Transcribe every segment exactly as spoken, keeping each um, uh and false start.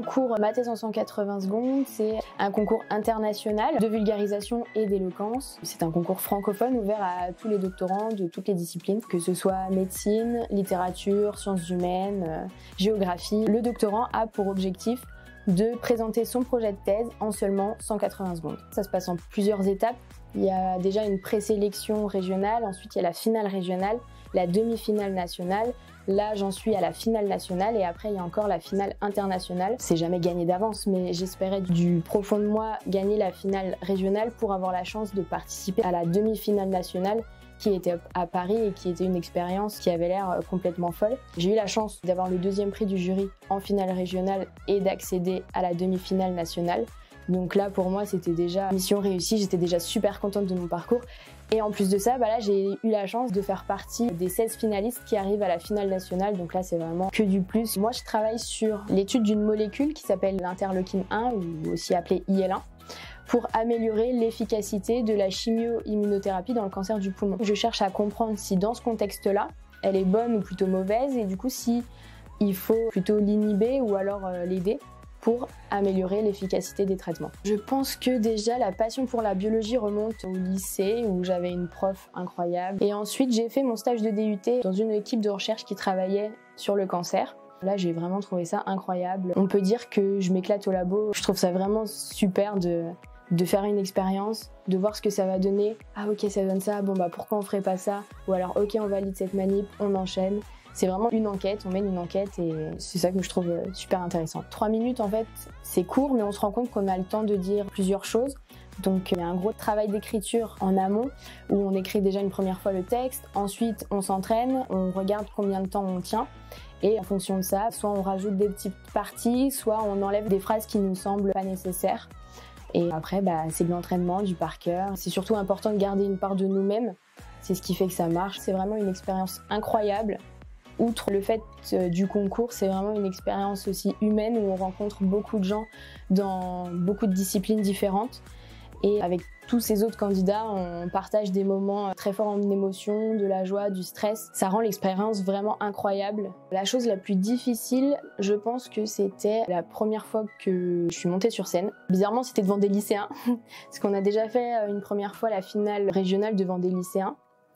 concours Ma thèse en cent quatre-vingts secondes, c'est un concours international de vulgarisation et d'éloquence. C'est un concours francophone ouvert à tous les doctorants de toutes les disciplines, que ce soit médecine, littérature, sciences humaines, euh, géographie. Le doctorant a pour objectif de présenter son projet de thèse en seulement cent quatre-vingts secondes. Ça se passe en plusieurs étapes. Il y a déjà une présélection régionale, ensuite il y a la finale régionale, la demi-finale nationale. Là, j'en suis à la finale nationale et après, il y a encore la finale internationale. C'est jamais gagné d'avance, mais j'espérais du profond de moi gagner la finale régionale pour avoir la chance de participer à la demi-finale nationale qui était à Paris et qui était une expérience qui avait l'air complètement folle. J'ai eu la chance d'avoir le deuxième prix du jury en finale régionale et d'accéder à la demi-finale nationale. Donc là, pour moi, c'était déjà mission réussie. J'étais déjà super contente de mon parcours. Et en plus de ça, bah là, j'ai eu la chance de faire partie des seize finalistes qui arrivent à la finale nationale. Donc là, c'est vraiment que du plus. Moi, je travaille sur l'étude d'une molécule qui s'appelle l'interleukine un, ou aussi appelée I L un, pour améliorer l'efficacité de la chimio-immunothérapie dans le cancer du poumon. Je cherche à comprendre si dans ce contexte-là, elle est bonne ou plutôt mauvaise, et du coup, si il faut plutôt l'inhiber ou alors euh, l'aider pour améliorer l'efficacité des traitements. Je pense que déjà la passion pour la biologie remonte au lycée où j'avais une prof incroyable. Et ensuite j'ai fait mon stage de D U T dans une équipe de recherche qui travaillait sur le cancer. Là j'ai vraiment trouvé ça incroyable. On peut dire que je m'éclate au labo. Je trouve ça vraiment super de, de faire une expérience, de voir ce que ça va donner. Ah ok, ça donne ça, bon bah pourquoi on ferait pas ça? Ou alors ok, on valide cette manip, on enchaîne. C'est vraiment une enquête, on mène une enquête et c'est ça que je trouve super intéressant. Trois minutes en fait, c'est court mais on se rend compte qu'on a le temps de dire plusieurs choses. Donc il y a un gros travail d'écriture en amont où on écrit déjà une première fois le texte, ensuite on s'entraîne, on regarde combien de temps on tient et en fonction de ça, soit on rajoute des petites parties, soit on enlève des phrases qui nous semblent pas nécessaires. Et après, bah, c'est de l'entraînement, du par cœur. C'est surtout important de garder une part de nous-mêmes, c'est ce qui fait que ça marche. C'est vraiment une expérience incroyable. Outre le fait du concours, c'est vraiment une expérience aussi humaine où on rencontre beaucoup de gens dans beaucoup de disciplines différentes. Et avec tous ces autres candidats, on partage des moments très forts en émotion, de la joie, du stress. Ça rend l'expérience vraiment incroyable. La chose la plus difficile, je pense que c'était la première fois que je suis montée sur scène. Bizarrement, c'était devant des lycéens, parce qu'on a déjà fait une première fois la finale régionale devant des lycéens.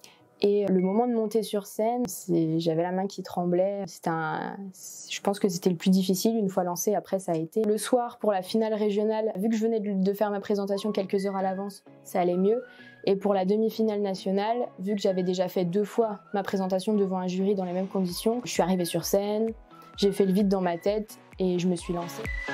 Et le moment de monter sur scène, j'avais la main qui tremblait. Un, je pense que c'était le plus difficile. Une fois lancé, après ça a été. Le soir, pour la finale régionale, vu que je venais de faire ma présentation quelques heures à l'avance, ça allait mieux. Et pour la demi-finale nationale, vu que j'avais déjà fait deux fois ma présentation devant un jury dans les mêmes conditions, je suis arrivée sur scène, j'ai fait le vide dans ma tête et je me suis lancée.